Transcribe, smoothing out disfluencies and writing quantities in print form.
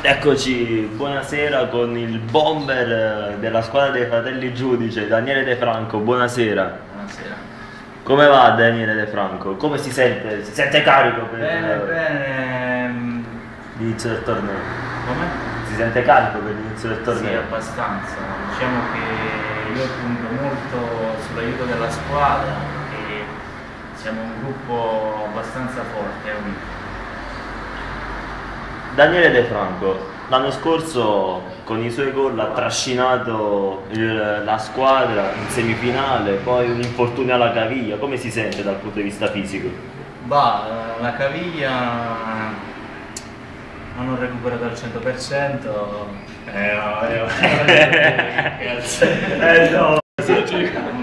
Eccoci, buonasera con il bomber della squadra dei fratelli Giudice, Daniele De Franco, buonasera. Buonasera. Come va Daniele De Franco? Come si sente? Si sente carico per Bene. l'inizio del torneo? Come? Si sente carico per l'inizio del Sì, torneo? abbastanza. Diciamo che io punto molto sull'aiuto della squadra e siamo un gruppo abbastanza forte e unito. Daniele De Franco, l'anno scorso con i suoi gol ha trascinato la squadra in semifinale, poi un infortunio alla caviglia, come si sente dal punto di vista fisico? La caviglia non ho recuperato al 100%. No. No.